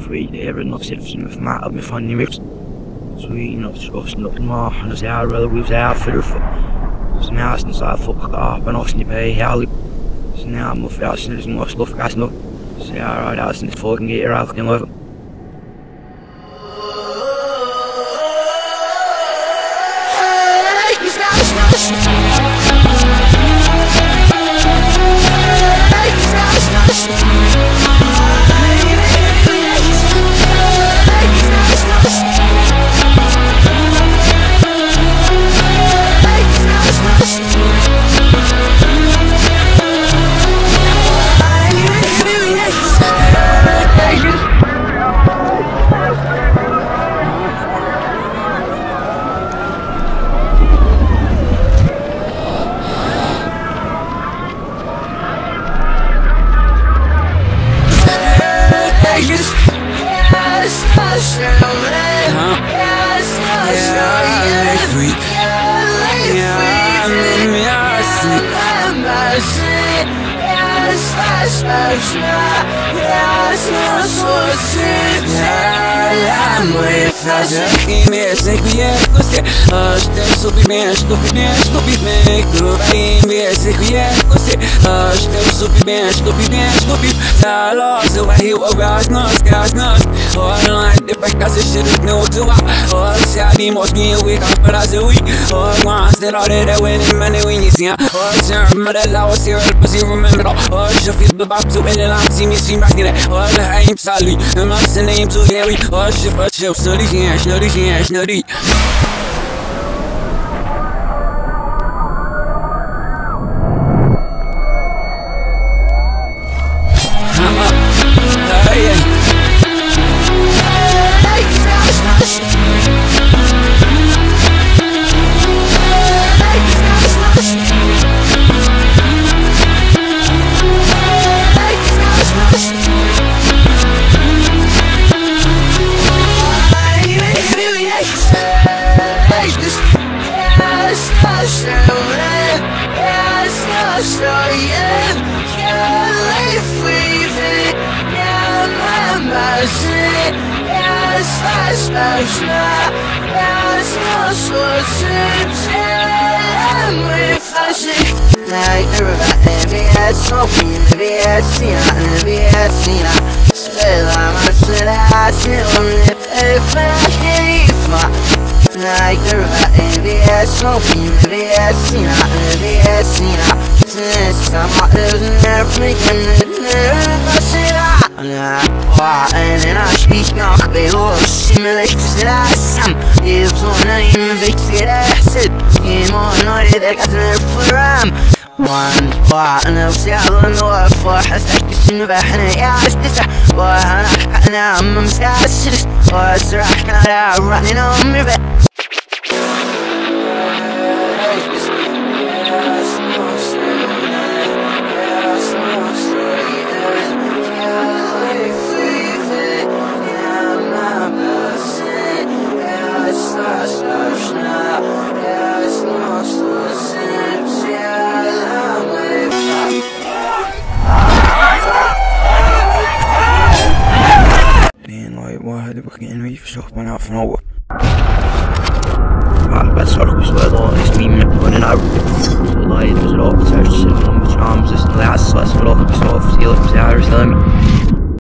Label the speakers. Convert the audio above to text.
Speaker 1: free there and not sitting with Matt and my funny mix. So we not trust nothing more, and as I rather we was out for the so now since I fuck up and I pay hell. So now I'm off out since more stuff gas no. So alright, I since fucking get her out and over. Last last vlog, so see you later.